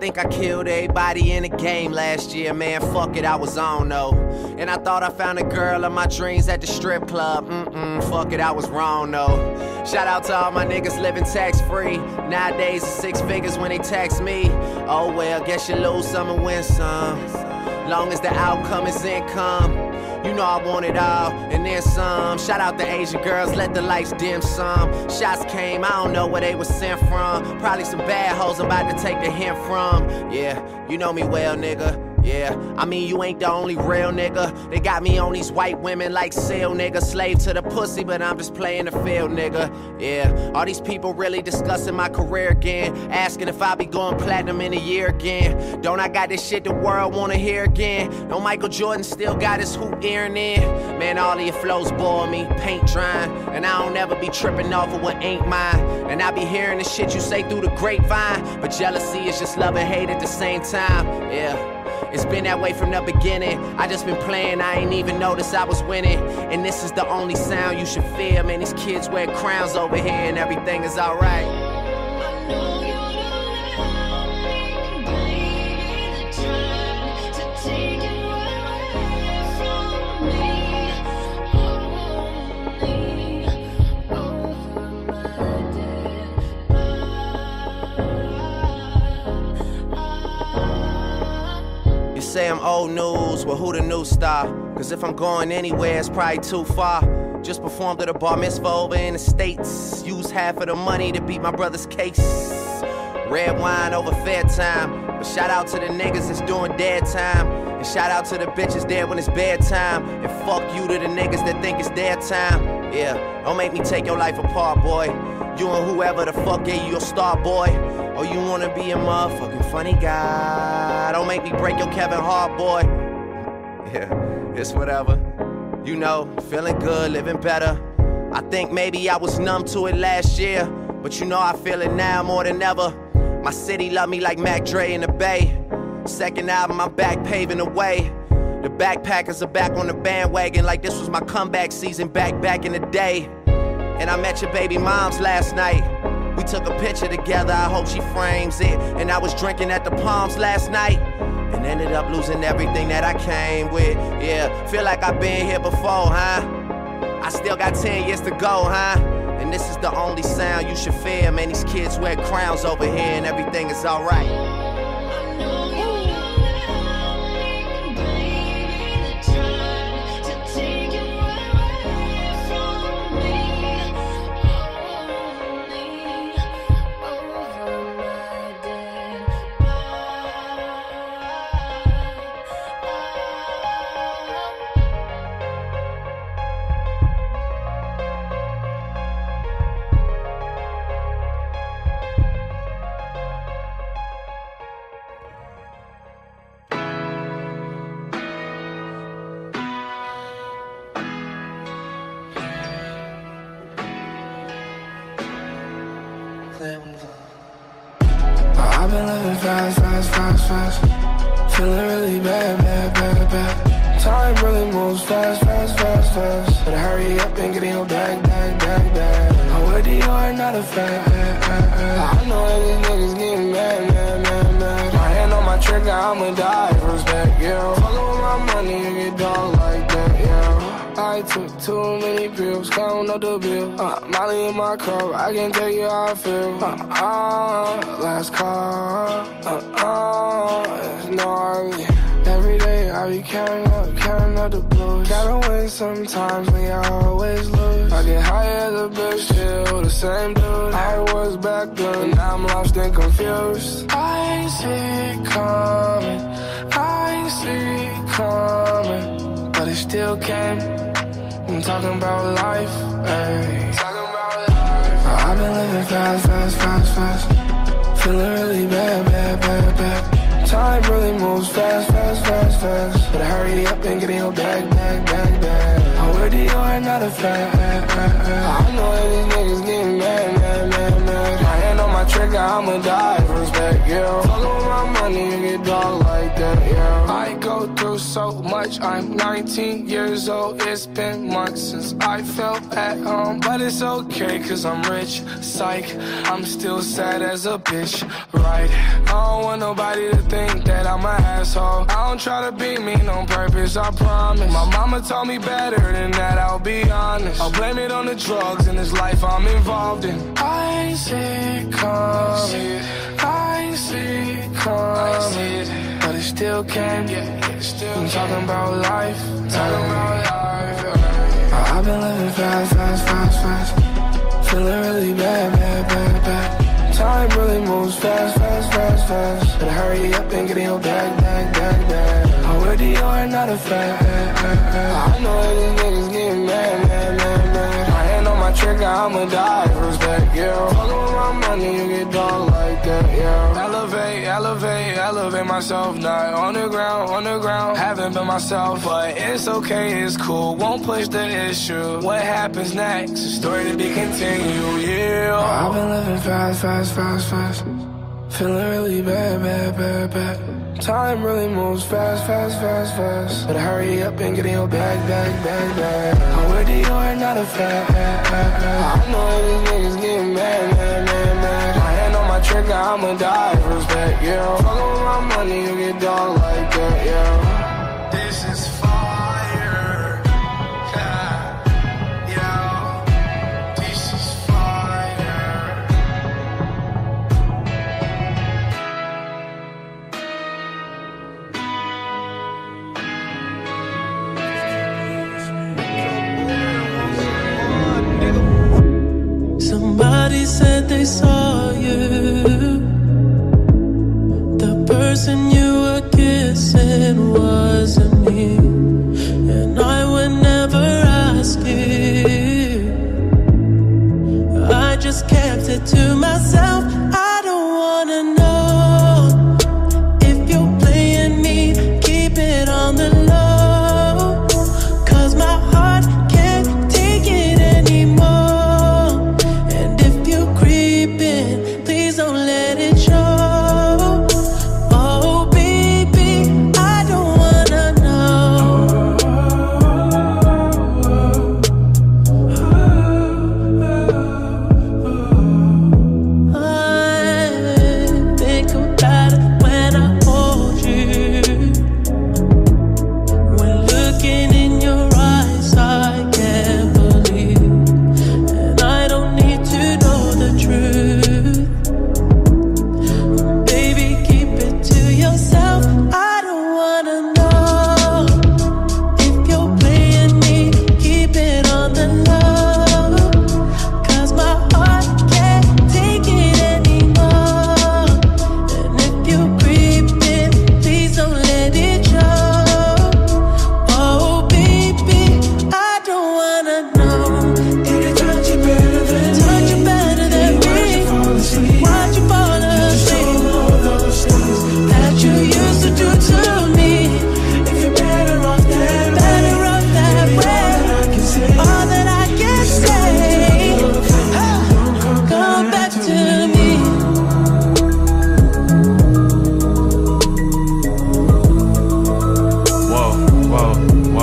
think I killed everybody in the game last year, man, fuck it, I was on though. And I thought I found a girl of my dreams at the strip club, fuck it, I was wrong though. Shout out to all my niggas living tax-free. Nowadays it's 6 figures when they tax me. Oh well, guess you lose some and win some. Long as the outcome is income. You know I want it all, and then some. Shout out to Asian girls, let the lights dim some. Shots came, I don't know where they were sent from. Probably some bad hoes I'm about to take the hint from. Yeah, you know me well, nigga. Yeah, I mean you ain't the only real nigga. They got me on these white women like seal, nigga. Slave to the pussy, but I'm just playing the field, nigga. Yeah, all these people really discussing my career again, asking if I'll be going platinum in a year again. Don't I got this shit the world wanna hear again? No, Michael Jordan still got his hoop earring in. Man, all of your flows bore me, paint drying, and I don't ever be tripping off of what ain't mine. And I be hearing the shit you say through the grapevine, but jealousy is just love and hate at the same time. Yeah. It's been that way from the beginning. I just been playing, I ain't even noticed I was winning. And this is the only sound you should fear. Man, these kids wear crowns over here and everything is alright. Say I'm old news, well who the new star? Cause if I'm going anywhere it's probably too far. Just performed at a bar mitzvah over in the States. Used half of the money to beat my brother's case. Red wine over fair time. But shout out to the niggas that's doing dead time. And shout out to the bitches dead when it's bedtime. And fuck you to the niggas that think it's their time. Yeah, don't make me take your life apart, boy. You and whoever the fuck gave you your star, boy. Or you wanna be a motherfucking funny guy. Don't make me break your Kevin Hart, boy. Yeah, it's whatever. You know, feeling good, living better. I think maybe I was numb to it last year, but you know I feel it now more than ever. My city love me like Mac Dre in the Bay. Second album, I'm back paving the way. The backpackers are back on the bandwagon like this was my comeback season back in the day. And I met your baby moms last night. We took a picture together, I hope she frames it. And I was drinking at the Palms last night and ended up losing everything that I came with. Yeah, feel like I've been here before, huh? I still got 10 years to go, huh? And this is the only sound you should fear. Man, these kids wear crowns over here and everything is alright. I've been living fast. Feeling really bad. Time really moves fast. Better hurry up and get in your bag. I'm with you, are not a fan. I know that these niggas getting mad. My hand on my trigger, I'ma die. Respect, yeah. Fuckin' with my money and get dog like that, yeah. I took too many pills, counting up the bill. Molly in my car, I can't tell you how I feel. Last call, it's gnarly. Every day I be counting up the blues. Gotta win sometimes, when you always lose. I get high as a bitch, still the same dude I was back then, now I'm lost and confused. I ain't see it coming, but it still came. I'm talking about life, ayy. I've been living fast. Feeling really bad. Time really moves fast. Better hurry up and get in your bag. I'm with you, I'm not a fan. I know that these niggas getting mad. My hand on my trigger, I'ma die. Respect, yeah. Fuckin' with my money and get dog like that, yeah. I go through so much. I'm 19 years old. It's been months since I felt at home, but it's okay cause I'm rich. Psych, I'm still sad as a bitch, right? I don't want nobody to think that I'm an asshole. I don't try to be mean on purpose, I promise. My mama told me better than that, I'll be honest. I'll blame it on the drugs in this life I'm involved in. I ain't see it coming, I ain't see it coming, but it still came. I'm talking about life, talking about life. I've been living fast, fast, fast, fast. Feeling really bad, bad, bad, bad. Time really moves fast, fast, fast, fast. Better hurry up and get in your bag, bag, bag, bag. I'm with you are not a fact. I know that these niggas getting mad, mad, mad, mad. My hand on my trigger, I'ma die for respect, yeah. Fuckin' with my money, you get dog like that, yeah. Elevate, elevate, elevate myself, not on the ground, haven't been myself, but it's okay, it's cool, won't push the issue. What happens next, a story to be continued, yeah. I've been living fast, fast, fast, fast. Feeling really bad, bad, bad, bad. Time really moves fast, fast, fast, fast. Better hurry up and get in your bag, bag, bag, bag. I'm with you are not a fact. I know these niggas getting mad, mad, mad, mad. My hand on my trigger, I'ma die for respect, yeah. Fuckin' with my money, you get dog like that, yeah. This is fire, yeah, yeah. This is fire. Somebody said they saw you. The person you were kissing wasn't me, and I would never ask you. I just kept it to myself. I don't wanna know if you're playing me. Keep it on the low, cause my heart can't take it anymore. And if you're creeping, please don't let it show. Oh baby, I don't wanna know. I think about it when I hold you. When looking in your eyes, I can't believe, and I don't need to know the truth. Baby, keep it to yourself. I don't wanna know if you're playing me. Keep it on the low, cause my heart can't take it anymore. And if you're creeping, please don't let it show. Oh baby, I don't wanna know. Did it touch you better than me? Touch you better than me? Why'd you fall asleep? That you used to do to me. If you're better off that way, all that I can say, come back to me. Whoa, whoa,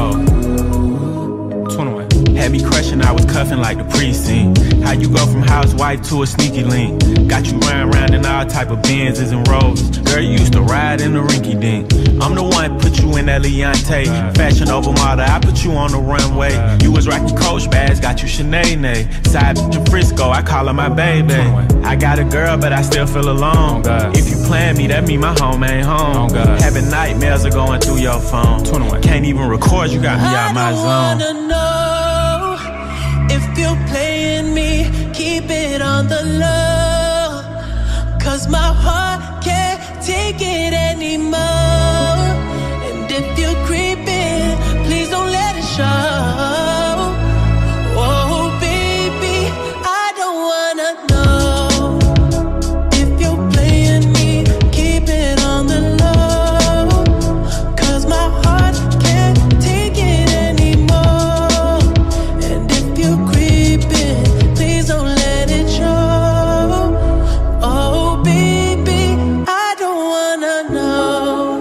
whoa. 21. Had me crushing, I was cuffing like the precinct. How you go from housewife to a sneaky link? Got you running around in all type of Benzes and Rovers. Girl, you used to ride in the rinky dink. I'm the one put you in that Leontay. Fashion over model, I put you on the runway. You was rocking Coach bags, got you Sinead. Side bitch in Frisco, I call her my baby. I got a girl, but I still feel alone. If you plan me, that mean my home ain't home. Having nightmares are going through your phone. Can't even record, you got me out my zone. I don't wanna know if you're playing me. Keep it on the low, cause my heart can't take it anymore. And if you're creeping, please don't let it show. Oh baby, I don't wanna know if you're playing me. Keep it on the low, cause my heart can't take it anymore. And if you're creeping, please don't let it show. Oh baby, I don't wanna know.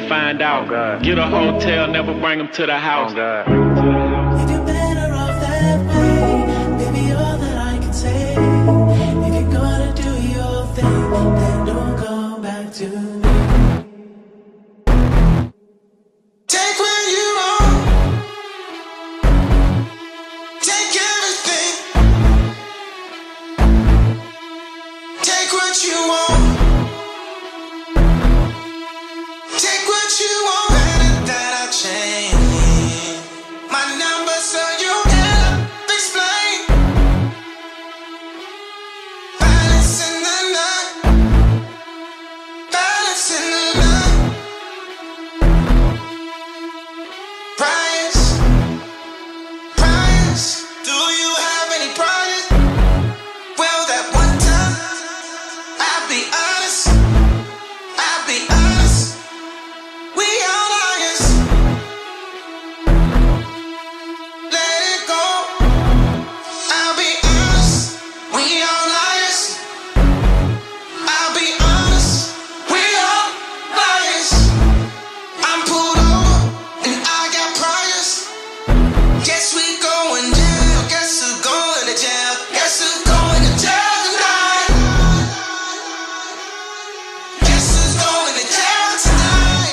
find out. Get a hotel, never bring them to the house. If you're better off that way, baby, all that I can say. If you're gonna do your thing, then don't come back to me. Take what you want. Take everything. Take what you want. Take what you want. Better that I change my number so you can explain. Balance in the night. Balance in the night. Price. Price. Do you have any price? Well, that one time, I'll be honest. I'll be honest. We all liars. Let it go. I'll be honest. We all liars. I'll be honest. We all liars. I'm pulled over and I got priors. Guess we going jail. Guess who's going to jail? Guess who's going to jail tonight? Guess who's going to jail tonight?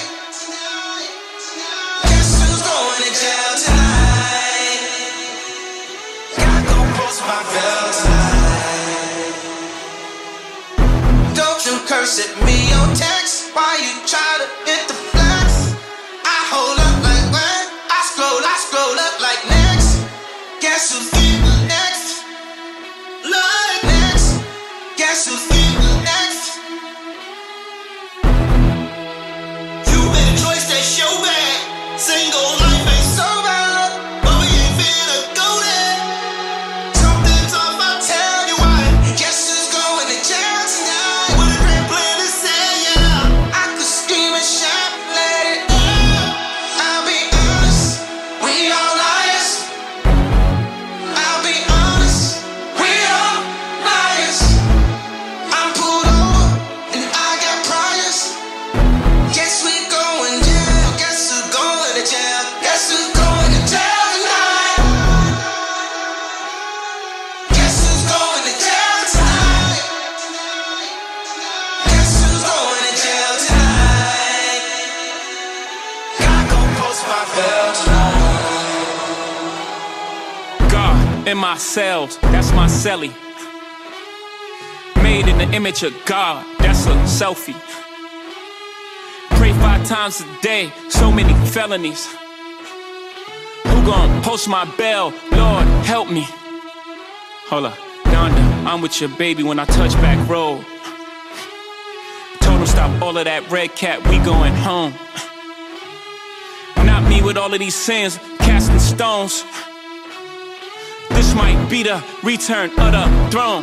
Guess who's going to jail tonight? Gotta go post my bill tonight. Don't you curse at me on text. Why you try to hit the flex? I hold up like what? I scroll up like next. Guess who's getting next? Lord, next. Guess who's getting next? You made a choice that's your bad. Single life ain't so bad, but we ain't finna go there. Something's off, I'll tell you why. Guess who's going to jail tonight? With a grand plan to say, yeah. I could scream and shout, let it out. I'll be honest, we all liars. I'll be honest, we all liars. I'm pulled over and I got priors. Guess we going jail. Guess who's going to jail? Guess who's going to jail tonight? Guess who's going to jail tonight? Guess who's going to jail tonight? Gotta go post my bill tonight. God in my cells, that's my celly. Made in the image of God, that's a selfie. Pray 5 times a day, so many felonies. Who gon' post my bell? Lord, help me. Hold up, Donda, I'm with your baby when I touch back road. Told him stop all of that red cat, we going home. Not me with all of these sins, casting stones. This might be the return of the throne.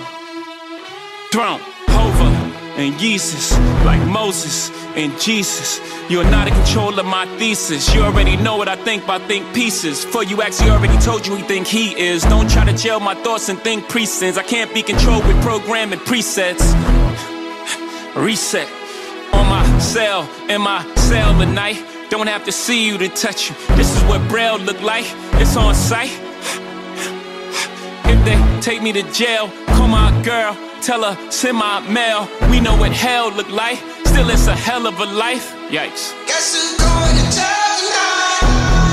Hova and Jesus, like Moses and Jesus. You're not in control of my thesis. You already know what I think by think pieces. For you actually already told you he think he is. Don't try to jail my thoughts and think presents. I can't be controlled with programming presets. Reset on my cell, in my cell at night. Don't have to see you to touch you. This is what Braille look like. It's on sight. If they take me to jail, call my girl, tell her send my mail. We know what hell look like. Still, it's a hell of a life. Yikes. Guess who's going to jail tonight?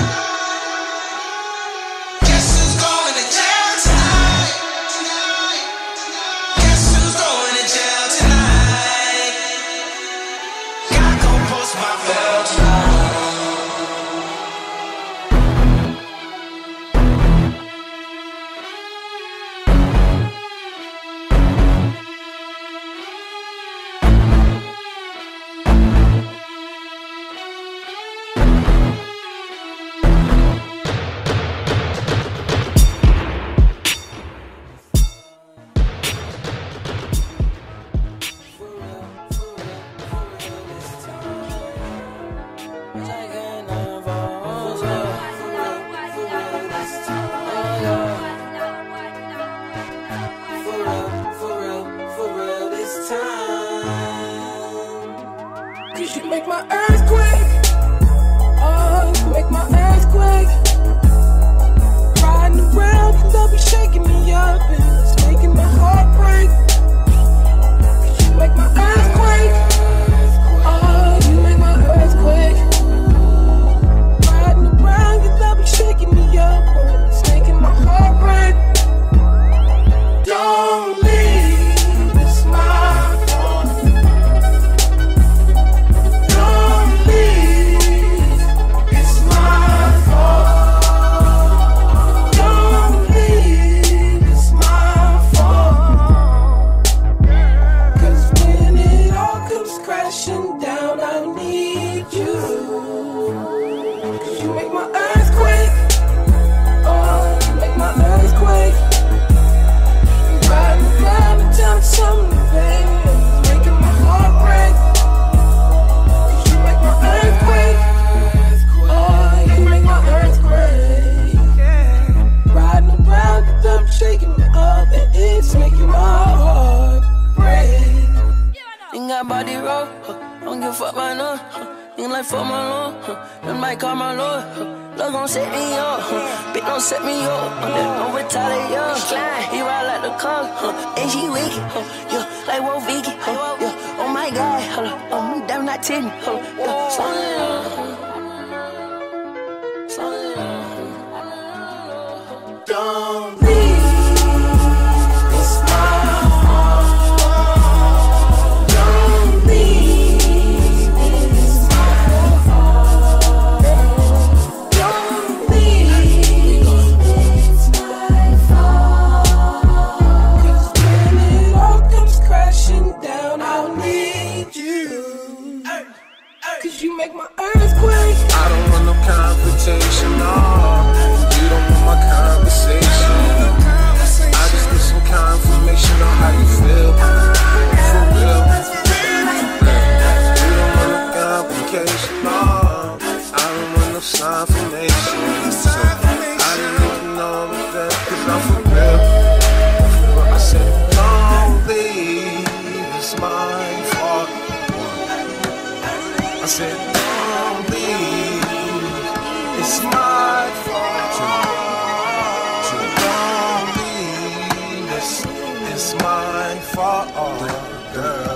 Guess who's going to jail tonight? Guess who's going to jail tonight? Gotta go post my bill tonight. out the road, don't give a fuck about none. Nigga like fuck my lord, them might call my lord. Love gon' set me up, bitch don't set me up. Don't retaliate, he ride like the car, and she wicked, yeah, like Wolf Vicky, yeah. Oh my God, I'm damn not titty, Don't leave. It's my fault. Don't leave. It's my fault. Don't leave. It's my fault. 'Cause when it all comes crashing down, I'll need you. 'Cause you make my earthquake. I don't want no confrontation, no. You don't want my conversation. I just need some confirmation on how you feel. For real. You don't want no complication, no. I don't want no confirmation. So I didn't even know that, 'cause I'm for real. I said, don't leave, it's my fault. I said, don't leave, it's my fault. Don't leave, it's my fault. Girl,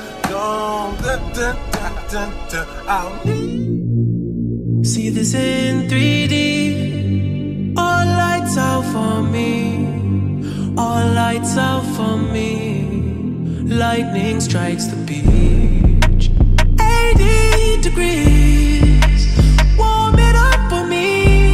don't, I'll need. See this in 3D. All lights out for me. All lights out for me. Lightning strikes the beach. 80 degrees. Warm it up for me.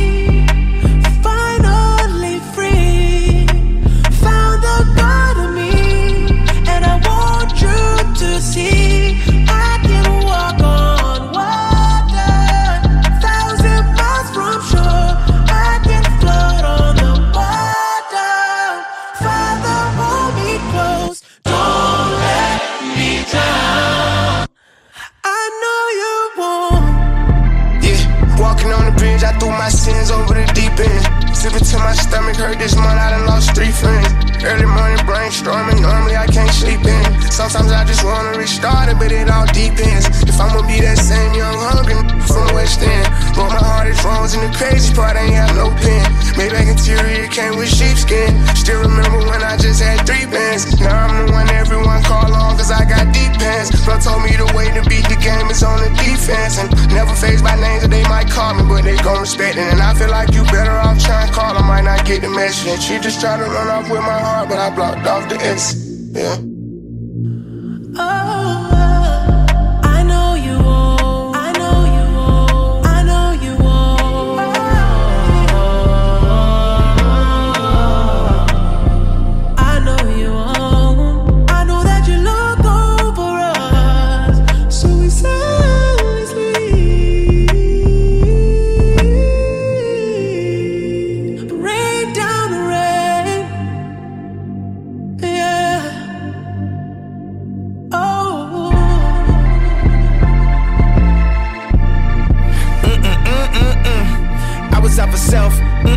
Finally free. Found the God of me. And I want you to see I can walk on water. 1,000 miles from shore. I can float on the water. Father, hold me close. Don't let me drown. I know you won't. Yeah, walking on the bridge, I threw my sins over the deep end. Sipping till my stomach hurt this month, I done lost 3 friends. Early morning brainstorming, normally I can't sleep in. Sometimes I just wanna restart it, but it all depends. If I'ma be that same young hungry from West End. But my heart is frozen, the crazy part ain't have no pen. Maybach interior came with sheepskin. Still remember when I just had 3 bands. Now I'm the one everyone call on, 'cause I got deep pants. Bro told me the way to beat the game is on the defense. And never phased by names that they might call me, but they gon' respect it. And I feel like you better off trying to call, I might not get the message. And she just tried to run off with my heart, but I blocked off the S. Yeah. I know you won't. I know you won't. I know you won't. I know you won't. I know that you look over us, so we silently sleep. Rain down the rain. Yeah. Oh. I was up for self.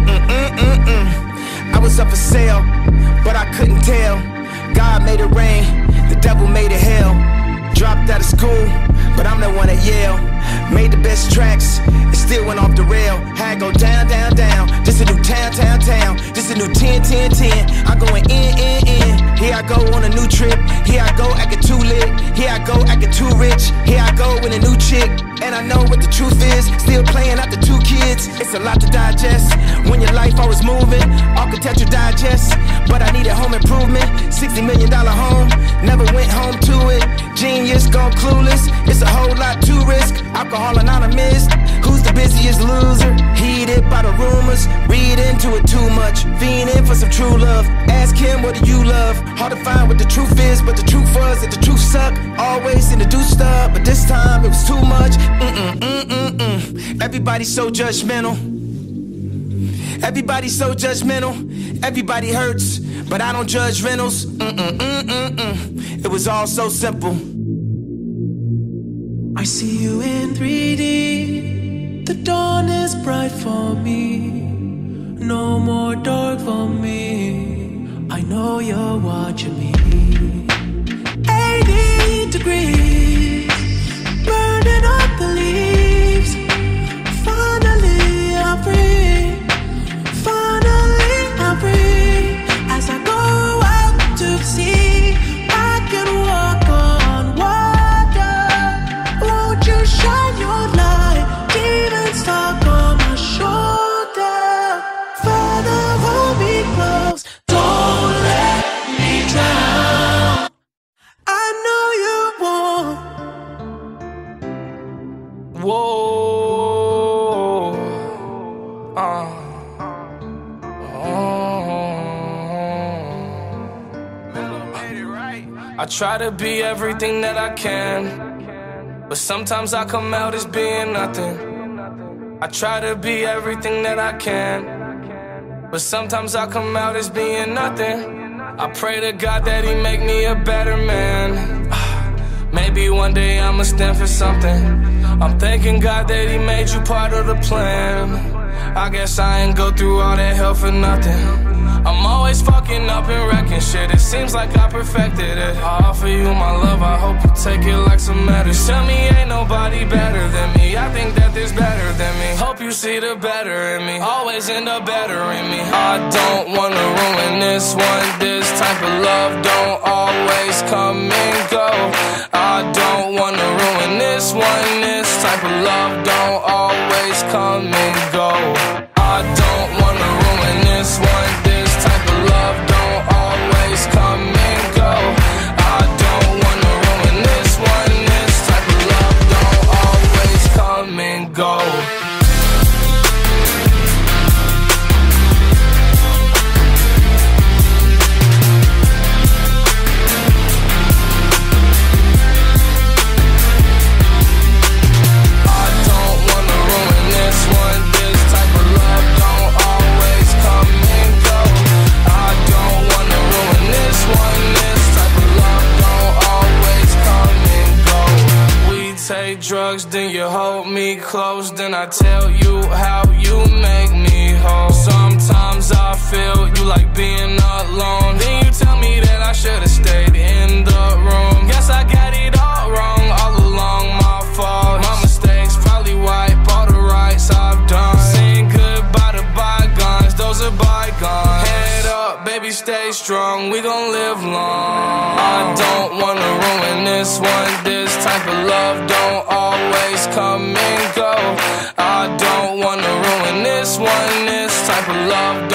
I was up for sale, but I couldn't tell. God made it rain, the devil made it hell. Dropped out of school, but I'm the one at Yale. Made the best tracks, it still went off the rail. Had go down, down, down. Just a new town, town, town. Just a new 10, 10, 10. I'm going in, in, in. Here I go on a new trip. Here I go acting too lit. Here I go acting too rich. Here I go with a new chick. And I know what the truth is. Still playing after 2 kids. It's a lot to digest. When your life always moving, architecture digest. But I needed home improvement. $60 million home. Never went home to it. Genius gone clueless. It's a whole lot to risk. Alcohol anonymous. Who's the busiest loser? Heated by the rumors. Read into it too much. Fiending for some true love. Ask him, what do you love? Hard to find what the truth is, but the truth was that the truth sucked. Always in the do stuff, but this time it was too much. Everybody's so judgmental. Everybody's so judgmental. Everybody hurts, but I don't judge rentals. It was all so simple. I see you in 3D. The dawn is bright for me. No more dark for me. I know you're watching me. 80 degrees. I try to be everything that I can, but sometimes I come out as being nothing. I try to be everything that I can, but sometimes I come out as being nothing. I pray to God that he make me a better man. Maybe one day I'ma stand for something. I'm thanking God that he made you part of the plan. I guess I ain't go through all that hell for nothing. I'm always fucking up and wrecking shit. It seems like I perfected it. I offer you my love, I hope you take it like some medicine. Tell me ain't nobody better than me. I think that there's better than me. Hope you see the better in me. Always end up bettering me. I don't wanna ruin this one. This type of love don't always come and go. I don't wanna ruin this one. This type of love don't always come and go. I don't wanna ruin this one. This type of love don't always come and go. I don't wanna ruin this one. This type of love don't always come and go. Drugs, then you hold me close, then I tell you how you make me whole. Sometimes I feel you like being alone, then you tell me that I should've stayed in the room. Guess I got it all wrong, all along my fault. My mistakes probably wipe all the rights I've done. Saying goodbye to bygones, those are bygones. Head up, baby, stay strong, we gon' live long. I don't wanna ruin this one. This type of love don't always come and go. I don't wanna ruin this one. This type of love